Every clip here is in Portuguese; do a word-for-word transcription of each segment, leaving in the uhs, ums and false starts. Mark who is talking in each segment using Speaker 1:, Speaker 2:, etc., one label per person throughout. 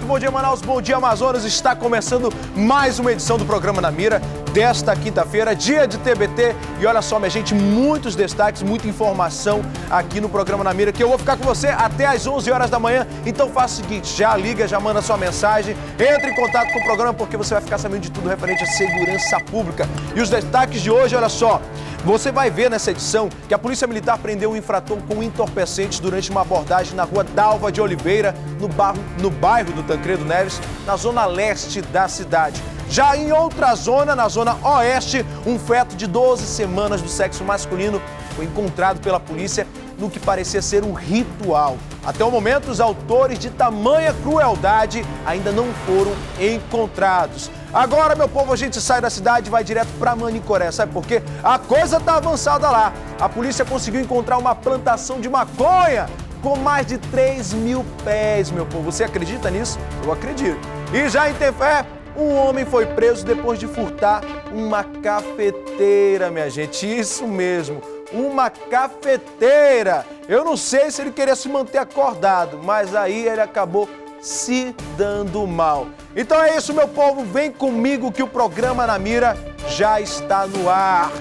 Speaker 1: bom dia Manaus, bom dia Amazonas. Está começando mais uma edição do programa Na Mira desta quinta-feira, dia de T B T. E olha só, minha gente, muitos destaques, muita informação aqui no programa Na Mira, que eu vou ficar com você até às onze horas da manhã. Então faça o seguinte, já liga, já manda sua mensagem, entre em contato com o programa, porque você vai ficar sabendo de tudo referente à segurança pública. E os destaques de hoje, olha só, você vai ver nessa edição que a Polícia Militar prendeu um infrator com entorpecentes durante uma abordagem na rua Dalva de Oliveira, no bairro, no bairro do Tancredo Neves, na zona leste da cidade. Já em outra zona, na zona oeste, um feto de doze semanas do sexo masculino foi encontrado pela polícia no que parecia ser um ritual. Até o momento, os autores de tamanha crueldade ainda não foram encontrados. Agora, meu povo, a gente sai da cidade e vai direto para Manicoré. Sabe por quê? A coisa tá avançada lá. A polícia conseguiu encontrar uma plantação de maconha com mais de três mil pés, meu povo. Você acredita nisso? Eu acredito. E já em Tefé, um homem foi preso depois de furtar uma cafeteira, minha gente. Isso mesmo, uma cafeteira. Eu não sei se ele queria se manter acordado, mas aí ele acabou se dando mal. Então é isso, meu povo. Vem comigo que o programa Na Mira já está no ar.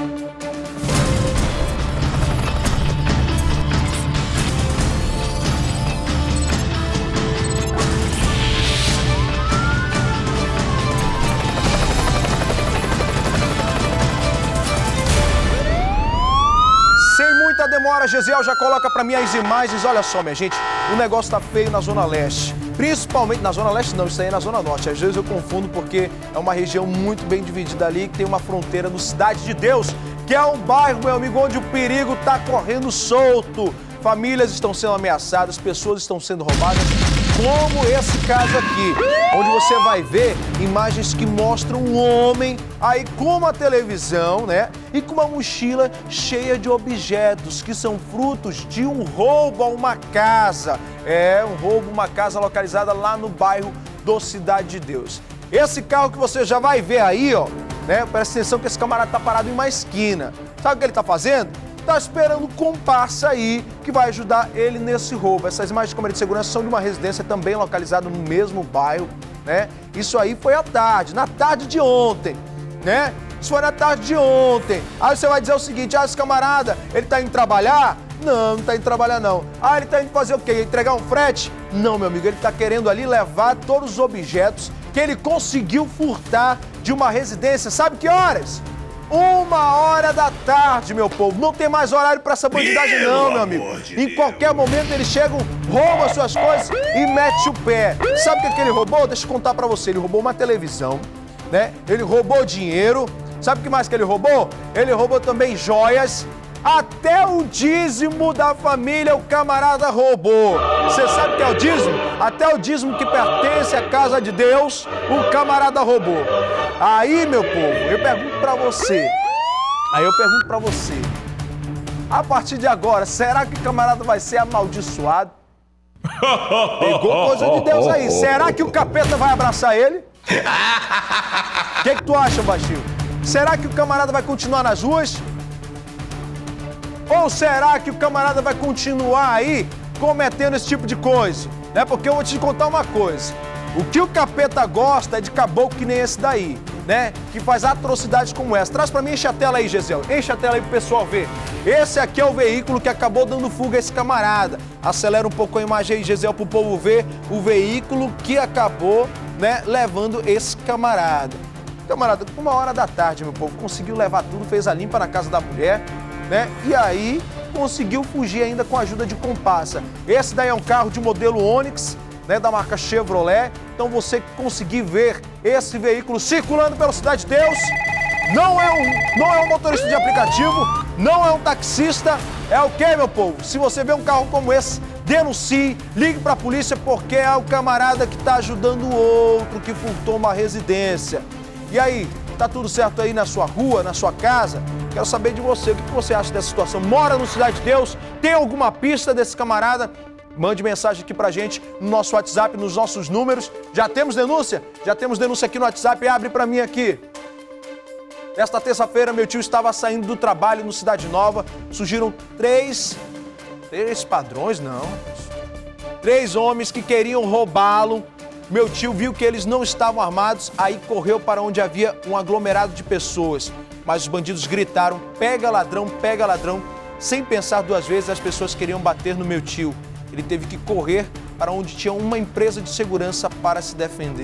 Speaker 1: Muita demora, Gesiel já coloca para mim as imagens. Olha só, minha gente, o negócio tá feio na Zona Leste. Principalmente na Zona Leste, não, isso aí é na Zona Norte. Às vezes eu confundo porque é uma região muito bem dividida ali, que tem uma fronteira no Cidade de Deus, que é um bairro, meu amigo, onde o perigo tá correndo solto. Famílias estão sendo ameaçadas, pessoas estão sendo roubadas, como esse caso aqui, onde você vai ver imagens que mostram um homem aí com uma televisão, né, e com uma mochila cheia de objetos que são frutos de um roubo a uma casa. É, um roubo a uma casa localizada lá no bairro do Cidade de Deus. Esse carro que você já vai ver aí, ó, né, presta atenção que esse camarada tá parado em uma esquina. Sabe o que ele tá fazendo? Tá esperando um comparsa aí que vai ajudar ele nesse roubo. Essas imagens de câmera de segurança são de uma residência também localizada no mesmo bairro, né? Isso aí foi à tarde, na tarde de ontem, né? Isso foi na tarde de ontem. Aí você vai dizer o seguinte, ah, esse camarada, ele tá indo trabalhar? Não, não tá indo trabalhar não. Ah, ele tá indo fazer o quê? Entregar um frete? Não, meu amigo, ele tá querendo ali levar todos os objetos que ele conseguiu furtar de uma residência. Sabe que horas? Uma hora da tarde, meu povo. Não tem mais horário pra essa bandidagem não, meu amigo. De em qualquer Deus. momento eles chegam, roubam as suas coisas e mete o pé. Sabe o que, que ele roubou? Deixa eu contar pra você. Ele roubou uma televisão, né? Ele roubou dinheiro. Sabe o que mais que ele roubou? Ele roubou também joias. Até o dízimo da família o camarada roubou. Você sabe o que é o dízimo? Até o dízimo que pertence à casa de Deus, o camarada roubou. Aí, meu povo, eu pergunto pra você, aí eu pergunto pra você, a partir de agora, será que o camarada vai ser amaldiçoado? Pegou coisa de Deus aí. Será que o capeta vai abraçar ele? O que, que tu acha, baixinho? Será que o camarada vai continuar nas ruas? Ou será que o camarada vai continuar aí cometendo esse tipo de coisa? Né? Porque eu vou te contar uma coisa. O que o capeta gosta é de caboclo que nem esse daí, né? Que faz atrocidades como essa. Traz pra mim, enche a tela aí, Gesiel. Enche a tela aí pro pessoal ver. Esse aqui é o veículo que acabou dando fuga a esse camarada. Acelera um pouco a imagem aí, Gesiel, pro povo ver o veículo que acabou, né, levando esse camarada. Camarada, uma hora da tarde, meu povo, conseguiu levar tudo, fez a limpa na casa da mulher, né? E aí conseguiu fugir ainda com a ajuda de comparsa. Esse daí é um carro de modelo Onix, né, da marca Chevrolet. Então você conseguir ver esse veículo circulando pela Cidade de Deus, não é um, não é um motorista de aplicativo, não é um taxista, é o quê, meu povo? Se você vê um carro como esse, denuncie, ligue para a polícia, porque é o camarada que está ajudando o outro que furtou uma residência. E aí, tá tudo certo aí na sua rua, na sua casa? Quero saber de você, o que você acha dessa situação? Mora no Cidade de Deus? Tem alguma pista desse camarada? Mande mensagem aqui pra gente no nosso WhatsApp, nos nossos números. Já temos denúncia? Já temos denúncia aqui no WhatsApp. Abre pra mim aqui. Nesta terça-feira, meu tio estava saindo do trabalho no Cidade Nova. Surgiram três... Três padrões, não. Três homens que queriam roubá-lo Meu tio viu que eles não estavam armados, aí correu para onde havia um aglomerado de pessoas. Mas os bandidos gritaram, pega ladrão, pega ladrão. Sem pensar duas vezes, as pessoas queriam bater no meu tio. Ele teve que correr para onde tinha uma empresa de segurança para se defender.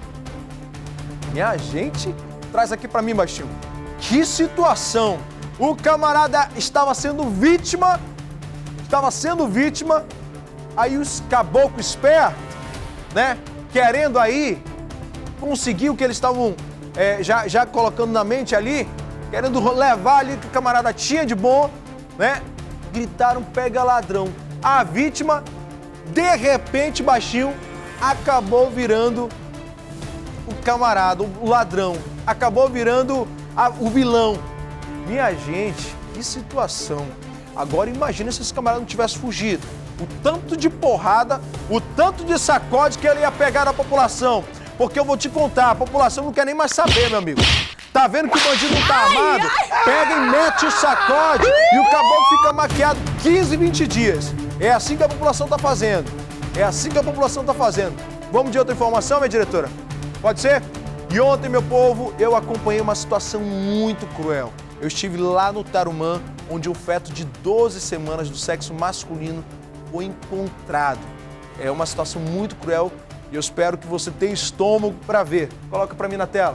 Speaker 1: Minha gente, traz aqui para mim, baixinho. Que situação! O camarada estava sendo vítima, estava sendo vítima, aí os caboclos espertos, né, querendo aí conseguir o que eles estavam é, já, já colocando na mente ali, querendo levar ali o que o camarada tinha de bom, né, gritaram, pega ladrão. A vítima, de repente, baixinho, acabou virando o camarada, o ladrão, acabou virando a, o vilão. Minha gente, que situação. Agora imagina se esse camarada não tivesse fugido. O tanto de porrada, o tanto de sacode que ele ia pegar da população. Porque eu vou te contar, a população não quer nem mais saber, meu amigo. Tá vendo que o bandido não tá armado? Pega e mete o sacode e o caboclo fica maquiado quinze, vinte dias. É assim que a população tá fazendo. É assim que a população tá fazendo. Vamos de outra informação, minha diretora? Pode ser? E ontem, meu povo, eu acompanhei uma situação muito cruel. Eu estive lá no Tarumã, onde um feto de doze semanas do sexo masculino foi encontrado. É uma situação muito cruel e eu espero que você tenha estômago para ver. Coloca para mim na tela.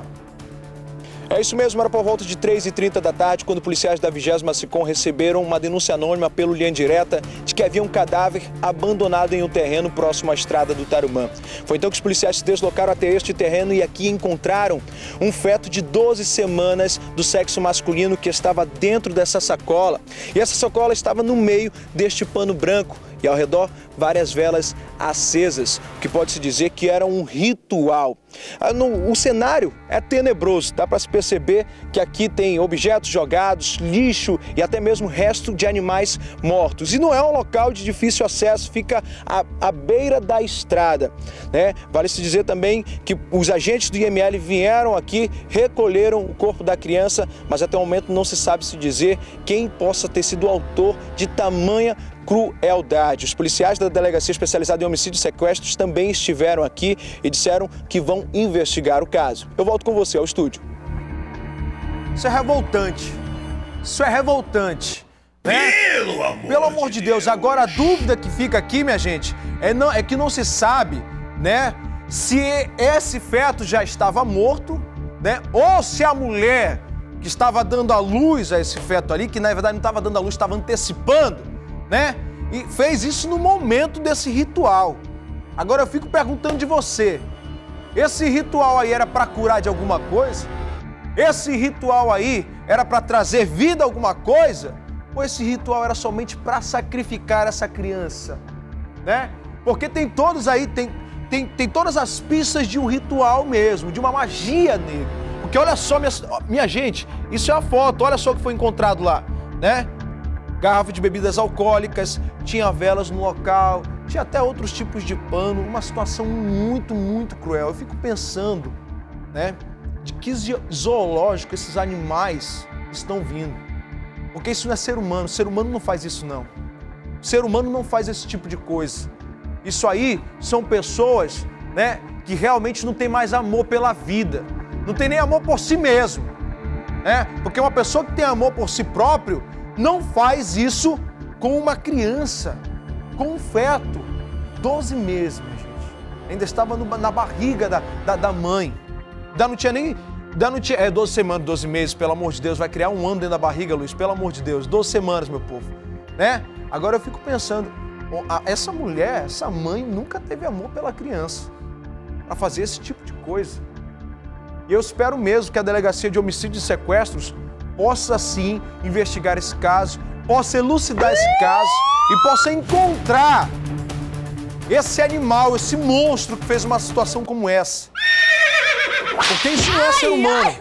Speaker 1: É isso mesmo, era por volta de três e trinta da tarde, quando policiais da vigésima SICOM receberam uma denúncia anônima pelo Linha Direta de que havia um cadáver abandonado em um terreno próximo à estrada do Tarumã. Foi então que os policiais se deslocaram até este terreno e aqui encontraram um feto de doze semanas do sexo masculino que estava dentro dessa sacola. E essa sacola estava no meio deste pano branco e ao redor várias velas acesas, o que pode-se dizer que era um ritual. O cenário é tenebroso, dá para se perceber que aqui tem objetos jogados, lixo e até mesmo resto de animais mortos. E não é um local de difícil acesso, fica à, à beira da estrada, né? Vale-se dizer também que os agentes do I M L vieram aqui, recolheram o corpo da criança, mas até o momento não se sabe se dizer quem possa ter sido o autor de tamanha crueldade. Os policiais da Delegacia Especializada em Homicídios e Sequestros também estiveram aqui e disseram que vão investigar o caso. Eu volto com você ao estúdio.
Speaker 2: Isso é revoltante. Isso é revoltante. Né?
Speaker 3: Pelo amor,
Speaker 2: Pelo amor de Deus. Deus. Agora a dúvida que fica aqui, minha gente, é, não, é que não se sabe, né, se esse feto já estava morto, né, ou se a mulher que estava dando a luz a esse feto ali, que na verdade não estava dando a luz, estava antecipando, né? E fez isso no momento desse ritual. Agora eu fico perguntando de você, esse ritual aí era para curar de alguma coisa? Esse ritual aí era para trazer vida a alguma coisa? Ou esse ritual era somente para sacrificar essa criança? Né? Porque tem todos aí, tem, tem, tem todas as pistas de um ritual mesmo, de uma magia nele. Porque olha só, minha, minha gente, isso é a foto, olha só o que foi encontrado lá, né? Garrafa de bebidas alcoólicas, tinha velas no local, tinha até outros tipos de pano, uma situação muito, muito cruel. Eu fico pensando, né, de que zoológico esses animais estão vindo. Porque isso não é ser humano, o ser humano não faz isso não. O ser humano não faz esse tipo de coisa. Isso aí são pessoas, né, que realmente não tem mais amor pela vida, não tem nem amor por si mesmo, né? Porque uma pessoa que tem amor por si próprio não faz isso com uma criança, com um feto, doze meses, minha gente. Ainda estava no, na barriga da, da, da mãe. Ainda não tinha nem... Ainda não tinha, é, doze semanas, doze meses, pelo amor de Deus, vai criar um ano dentro da barriga, Luiz, pelo amor de Deus. doze semanas, meu povo, né? Agora eu fico pensando, essa mulher, essa mãe nunca teve amor pela criança, para fazer esse tipo de coisa. E eu espero mesmo que a Delegacia de Homicídios e Sequestros possa sim investigar esse caso, possa elucidar esse caso e possa encontrar esse animal, esse monstro que fez uma situação como essa. Porque isso não é ser humano.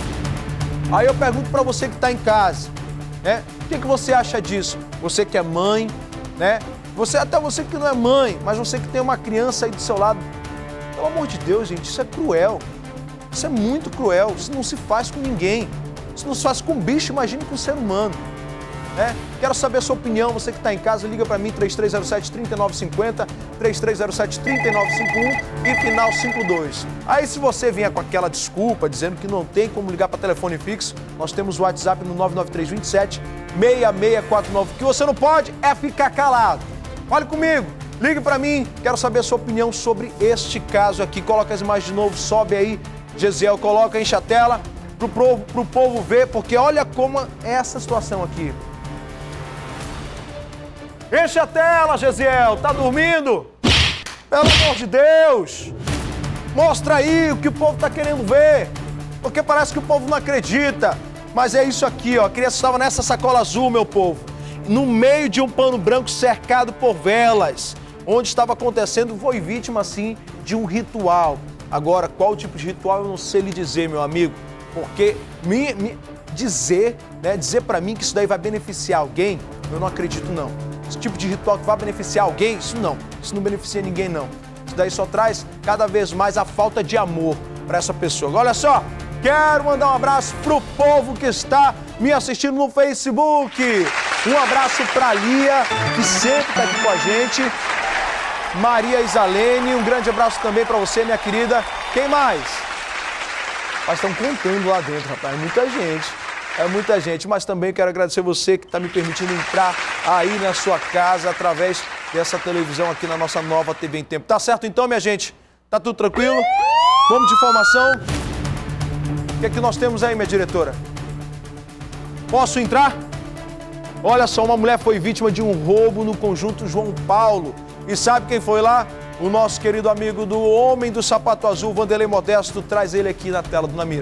Speaker 2: Aí eu pergunto pra você que tá em casa, né? O que, que você acha disso? Você que é mãe, né? Você, até você que não é mãe, mas você que tem uma criança aí do seu lado. Pelo amor de Deus, gente, isso é cruel. Isso é muito cruel, isso não se faz com ninguém. Isso não se faz com bicho, imagine com ser humano, né?
Speaker 1: Quero saber a sua opinião, você que está em casa, liga para mim, três três zero sete, três nove cinco zero, três três zero sete, três nove cinco um e final cinco dois. Aí se você vier com aquela desculpa, dizendo que não tem como ligar para telefone fixo, nós temos o WhatsApp no nove nove três dois sete, seis seis quatro nove. O que você não pode é ficar calado. Fale comigo, ligue para mim, quero saber a sua opinião sobre este caso aqui. Coloca as imagens de novo, sobe aí, Gesiel, coloca, enche a tela pro povo, pro povo ver, porque olha como é essa situação aqui. Enche a tela, Gesiel, tá dormindo? Pelo amor de Deus! Mostra aí o que o povo tá querendo ver, porque parece que o povo não acredita. Mas é isso aqui, ó, a criança estava nessa sacola azul, meu povo, no meio de um pano branco cercado por velas, onde estava acontecendo, foi vítima, assim, de um ritual. Agora, qual tipo de ritual eu não sei lhe dizer, meu amigo, porque me, me dizer, né, dizer pra mim que isso daí vai beneficiar alguém, eu não acredito não. Esse tipo de ritual que vai beneficiar alguém, isso não, isso não beneficia ninguém não. Isso daí só traz cada vez mais a falta de amor para essa pessoa. Olha só, quero mandar um abraço pro povo que está me assistindo no Facebook. Um abraço pra Lia, que sempre tá aqui com a gente. Maria Isalene, um grande abraço também para você, minha querida. Quem mais? Mas estão contando lá dentro, rapaz, é muita gente. É muita gente, mas também quero agradecer você que está me permitindo entrar aí na sua casa através dessa televisão aqui na nossa nova T V em Tempo. Tá certo então, minha gente? Tá tudo tranquilo? Vamos de informação? O que é que nós temos aí, minha diretora? Posso entrar? Olha só, uma mulher foi vítima de um roubo no conjunto João Paulo. E sabe quem foi lá? O nosso querido amigo do Homem do Sapato Azul, Vanderlei Modesto, traz ele aqui na tela do Namir.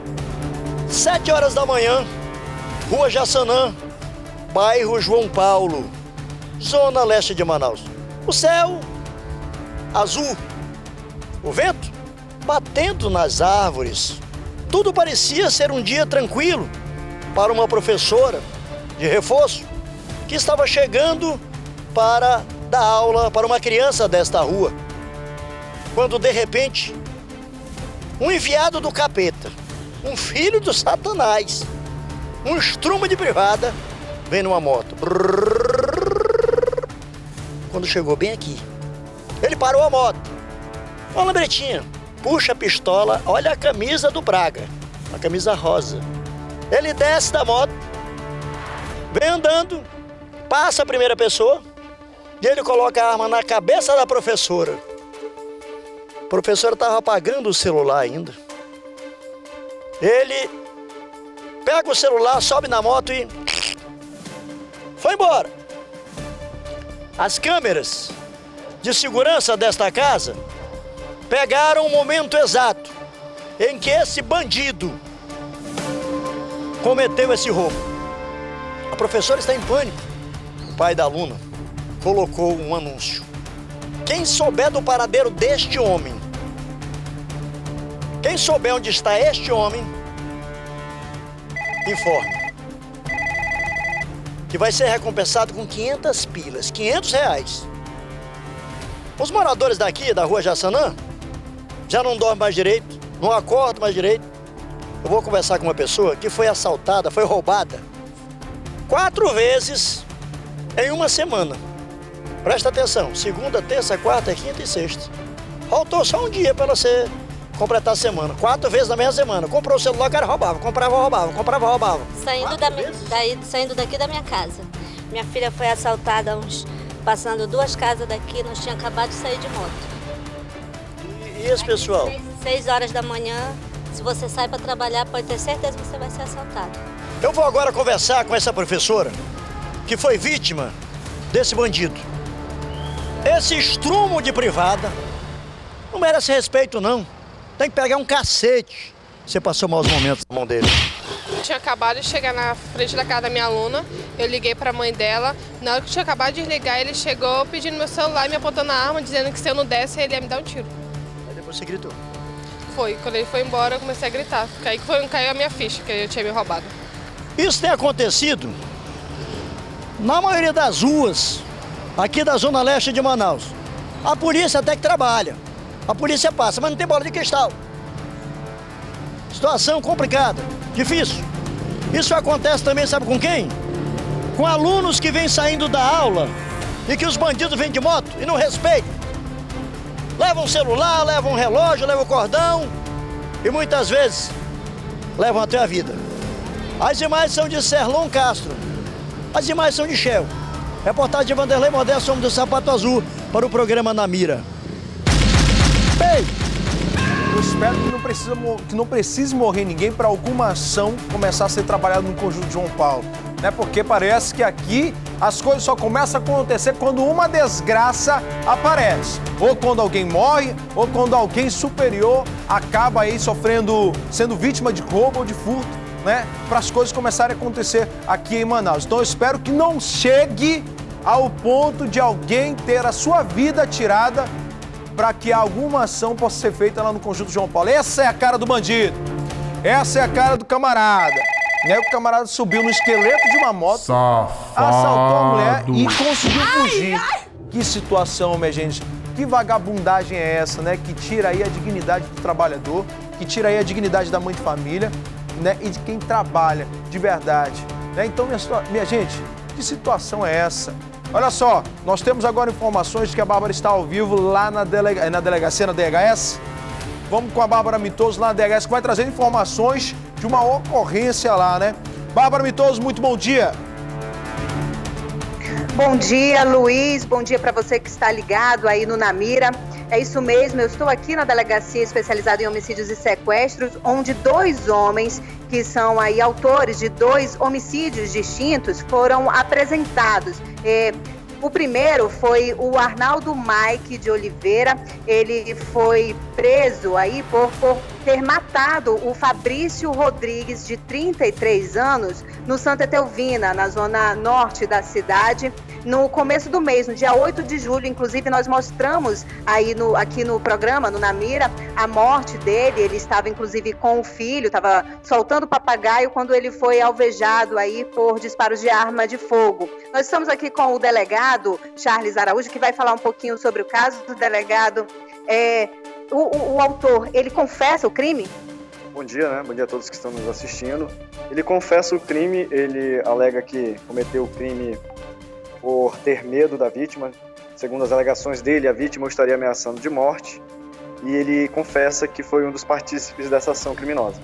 Speaker 3: Sete horas da manhã, Rua Jaçanã, bairro João Paulo, zona leste de Manaus. O céu azul, o vento batendo nas árvores. Tudo parecia ser um dia tranquilo para uma professora de reforço que estava chegando para dar aula para uma criança desta rua. Quando de repente, um enviado do capeta, um filho do Satanás, um estrume de privada, vem numa moto. Quando chegou bem aqui, ele parou a moto. Uma lembretinha, puxa a pistola, olha a camisa do Braga, a camisa rosa. Ele desce da moto, vem andando, passa a primeira pessoa e ele coloca a arma na cabeça da professora. A professora estava apagando o celular ainda. Ele pega o celular, sobe na moto e foi embora. As câmeras de segurança desta casa pegaram o momento exato em que esse bandido cometeu esse roubo. A professora está em pânico. O pai da aluna colocou um anúncio. Quem souber do paradeiro deste homem, quem souber onde está este homem, informe que vai ser recompensado com quinhentas pilas, quinhentos reais. Os moradores daqui, da Rua Jaçanã, já não dormem mais direito, não acordam mais direito. Eu vou conversar com uma pessoa que foi assaltada, foi roubada quatro vezes em uma semana. Presta atenção, segunda, terça, quarta, quinta e sexta. Faltou só um dia para ela ser, completar a semana. Quatro vezes na mesma semana. Comprou o celular, o cara roubava, comprava, roubava, comprava, roubava.
Speaker 4: Saindo, da, daí, saindo daqui da minha casa. Minha filha foi assaltada, uns, passando duas casas daqui, nós tínhamos acabado de sair de moto.
Speaker 3: E, e esse pessoal?
Speaker 4: Seis, seis horas da manhã, se você sai para trabalhar, pode ter certeza que você vai ser assaltado.
Speaker 3: Eu vou agora conversar com essa professora que foi vítima desse bandido. Esse estrumo de privada não merece respeito, não. Tem que pegar um cacete. Você passou maus momentos na mão dele.
Speaker 5: Eu tinha acabado de chegar na frente da casa da minha aluna, eu liguei para a mãe dela. Na hora que eu tinha acabado de ligar, ele chegou pedindo meu celular e me apontando a arma, dizendo que se eu não desse, ele ia me dar um tiro.
Speaker 3: Aí depois você gritou?
Speaker 5: Foi. Quando ele foi embora, eu comecei a gritar. Aí que foi, caiu a minha ficha, que eu tinha me roubado.
Speaker 3: Isso tem acontecido na maioria das ruas aqui da zona leste de Manaus. A polícia até que trabalha, a polícia passa, mas não tem bola de cristal. Situação complicada, difícil. Isso acontece também, sabe com quem? com alunos que vêm saindo da aula e que os bandidos vêm de moto e não respeitam. Levam celular, levam relógio, levam cordão e muitas vezes levam até a vida. As imagens são de Serlon Castro, as imagens são de Shell. Reportagem de Vanderlei Modesto, homem do Sapato Azul, para o programa Na Mira. Ei!
Speaker 2: Eu espero que não, precisa, que não precise morrer ninguém para alguma ação começar a ser trabalhada no Conjunto João Paulo. Né? Porque parece que aqui as coisas só começam a acontecer quando uma desgraça aparece. Ou quando alguém morre, ou quando alguém superior acaba aí sofrendo, sendo vítima de roubo ou de furto, né? Para as coisas começarem a acontecer aqui em Manaus. Então eu espero que não chegue ao ponto de alguém ter a sua vida tirada para que alguma ação possa ser feita lá no Conjunto João Paulo. Essa é a cara do bandido. Essa é a cara do camarada. Né? O camarada subiu no esqueleto de uma moto, Safado. assaltou a mulher e conseguiu fugir. Ai, ai. Que situação, minha gente. Que vagabundagem é essa, né? Que tira aí a dignidade do trabalhador, que tira aí a dignidade da mãe de família, né? E de quem trabalha de verdade. Né? Então, minha, minha gente, que situação é essa? Olha só, nós temos agora informações de que a Bárbara está ao vivo lá na, delega, na delegacia, na D H S. Vamos com a Bárbara Mitoso lá na D H S, que vai trazer informações de uma ocorrência lá, né? Bárbara Mitoso, muito bom dia.
Speaker 6: Bom dia, Luiz. Bom dia para você que está ligado aí no Na Mira. É isso mesmo, eu estou aqui na delegacia especializada em homicídios e sequestros, onde dois homens que são aí autores de dois homicídios distintos foram apresentados. É, o primeiro foi o Arnaldo Mike de Oliveira. Ele foi preso aí por, por ter matado o Fabrício Rodrigues, de trinta e três anos, no Santa Etelvina, na zona norte da cidade, no começo do mês, no dia oito de julho. Inclusive, nós mostramos aí no, aqui no programa, no Na Mira, a morte dele. Ele estava, inclusive, com o filho, estava soltando o papagaio quando ele foi alvejado aí por disparos de arma de fogo. Nós estamos aqui com o delegado Charles Araújo, que vai falar um pouquinho sobre o caso. Do delegado, é, o, o, o autor, ele confessa o crime?
Speaker 7: Bom dia, né? Bom dia a todos que estão nos assistindo. Ele confessa o crime, ele alega que cometeu o crime por ter medo da vítima. Segundo as alegações dele, a vítima o estaria ameaçando de morte. E ele confessa que foi um dos partícipes dessa ação criminosa.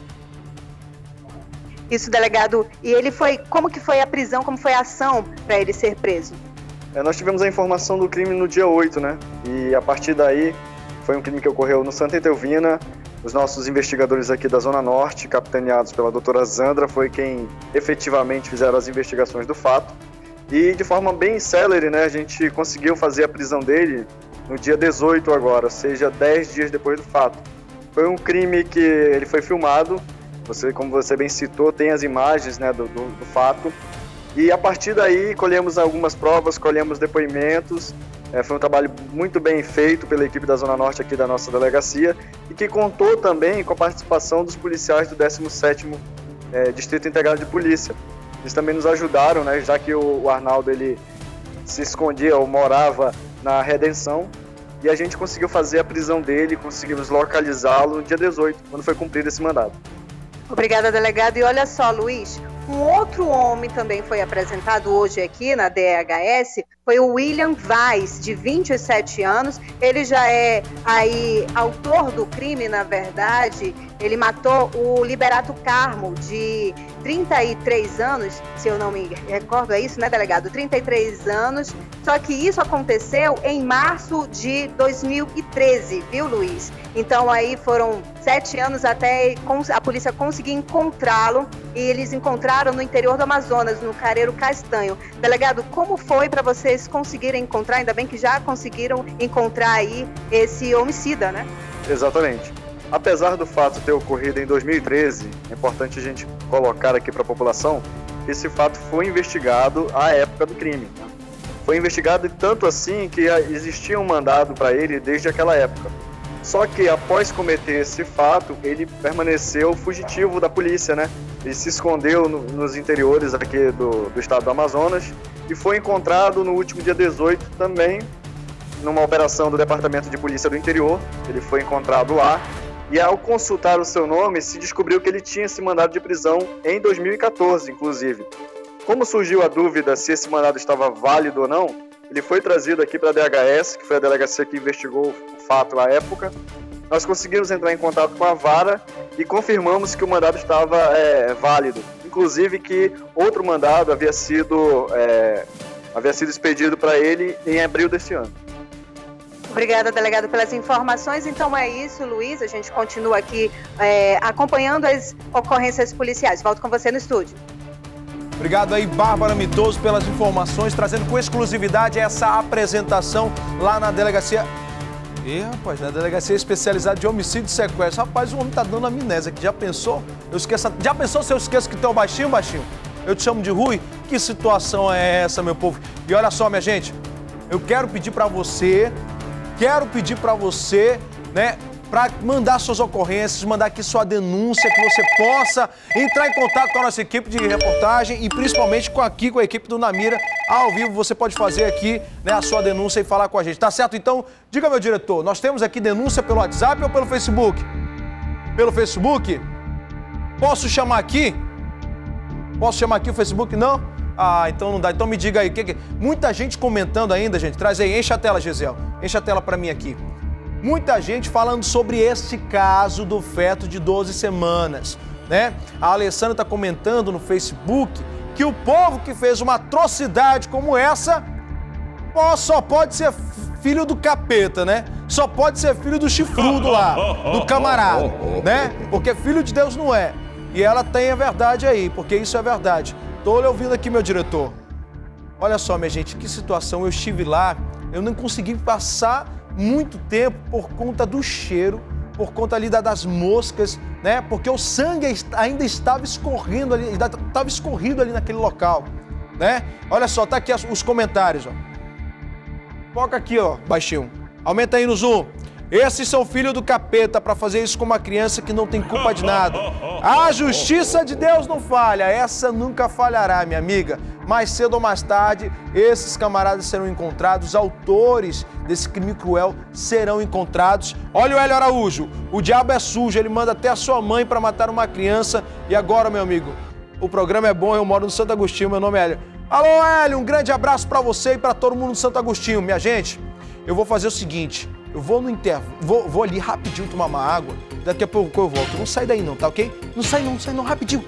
Speaker 6: Isso, delegado. E ele foi, como que foi a prisão, como foi a ação para ele ser preso?
Speaker 7: É, nós tivemos a informação do crime no dia oito, né? E a partir daí, foi um crime que ocorreu no Santa Etelvina. Os nossos investigadores aqui da Zona Norte, capitaneados pela doutora Zandra, foi quem efetivamente fizeram as investigações do fato. E de forma bem célere, né, a gente conseguiu fazer a prisão dele no dia dezoito agora, ou seja, dez dias depois do fato. Foi um crime que ele foi filmado, você, como você bem citou, tem as imagens, né, do, do, do fato. E a partir daí colhemos algumas provas, colhemos depoimentos. É, foi um trabalho muito bem feito pela equipe da Zona Norte aqui da nossa delegacia e que contou também com a participação dos policiais do décimo sétimo é, Distrito Integrado de Polícia. Eles também nos ajudaram, né, já que o, o Arnaldo ele se escondia ou morava na Redenção, e a gente conseguiu fazer a prisão dele, conseguimos localizá-lo no dia dezoito, quando foi cumprido esse mandado.
Speaker 6: Obrigada, delegado. E olha só, Luiz, um outro homem também foi apresentado hoje aqui na D H S, foi o William Vaz, de vinte e sete anos. Ele já é aí autor do crime, na verdade. Ele matou o Liberato Carmo, de trinta e três anos, se eu não me recordo, é isso, né, delegado? trinta e três anos. Só que isso aconteceu em março de dois mil e treze, viu, Luiz? Então aí foram sete anos até a polícia conseguir encontrá-lo, e eles encontraram no interior do Amazonas, no Careiro Castanho. Delegado, como foi para vocês conseguirem encontrar, ainda bem que já conseguiram encontrar aí esse homicida, né?
Speaker 7: Exatamente. Apesar do fato ter ocorrido em dois mil e treze, é importante a gente colocar aqui para a população, esse fato foi investigado à época do crime. Né? Foi investigado tanto assim que existia um mandado para ele desde aquela época. Só que após cometer esse fato, ele permaneceu fugitivo da polícia, né? Ele se escondeu no, nos interiores aqui do, do estado do Amazonas e foi encontrado no último dia dezoito também, numa operação do Departamento de Polícia do Interior. Ele foi encontrado lá e, ao consultar o seu nome, se descobriu que ele tinha esse mandado de prisão em dois mil e quatorze, inclusive. como surgiu a dúvida se esse mandado estava válido ou não, ele foi trazido aqui para a D H S, que foi a delegacia que investigou o fato à época. Nós conseguimos entrar em contato com a vara e confirmamos que o mandado estava é, válido. Inclusive que outro mandado havia sido, é, havia sido expedido para ele em abril desse ano.
Speaker 6: Obrigada, delegado, pelas informações. Então é isso, Luiz. A gente continua aqui é, acompanhando as ocorrências policiais. Volto com você no estúdio.
Speaker 2: Obrigado aí, Bárbara Mitoso, pelas informações, trazendo com exclusividade essa apresentação lá na delegacia... Ih, rapaz, na delegacia especializada de homicídio e sequestro. Rapaz, o homem tá dando amnésia aqui. Já pensou? Eu esqueço... Já pensou se eu esqueço que tem o baixinho, baixinho? Eu te chamo de Rui? Que situação é essa, meu povo? E olha só, minha gente, eu quero pedir pra você, quero pedir pra você, né, para mandar suas ocorrências, mandar aqui sua denúncia, que você possa entrar em contato com a nossa equipe de reportagem e principalmente com aqui, com a equipe do Namira, ao vivo. Você pode fazer aqui, né, a sua denúncia e falar com a gente, tá certo? Então, diga, meu diretor, nós temos aqui denúncia pelo WhatsApp ou pelo Facebook? Pelo Facebook? Posso chamar aqui? Posso chamar aqui o Facebook? Não? Ah, então não dá. Então me diga aí. Que que... Muita gente comentando ainda, gente. Traz aí, enche a tela, Gisele. Enche a tela para mim aqui. Muita gente falando sobre este caso do feto de doze semanas, né? A Alessandra está comentando no Facebook que o povo que fez uma atrocidade como essa só pode ser filho do capeta, né? Só pode ser filho do chifrudo lá, do camarada, né? Porque filho de Deus não é. E ela tem a verdade aí, porque isso é verdade. Tô lhe ouvindo aqui, meu diretor. Olha só, minha gente, que situação. Eu estive lá, eu não consegui passar muito tempo por conta do cheiro, por conta ali das moscas, né? Porque o sangue ainda estava escorrendo ali, estava escorrido ali naquele local, né? Olha só, tá aqui os comentários, ó. Foca aqui, ó, baixinho. Aumenta aí no zoom. Esses são filhos do capeta para fazer isso com uma criança que não tem culpa de nada. A justiça de Deus não falha, essa nunca falhará, minha amiga. Mais cedo ou mais tarde, esses camaradas serão encontrados, autores desse crime cruel serão encontrados. Olha o Hélio Araújo, o diabo é sujo, ele manda até a sua mãe para matar uma criança. E agora, meu amigo, o programa é bom, eu moro no Santo Agostinho, meu nome é Hélio. Alô, Hélio, um grande abraço para você e para todo mundo do Santo Agostinho. Minha gente, eu vou fazer o seguinte... Eu vou no intervalo, vou, vou ali rapidinho tomar uma água, daqui a pouco eu volto. Não sai daí não, tá ok? Não sai não, não sai não, rapidinho.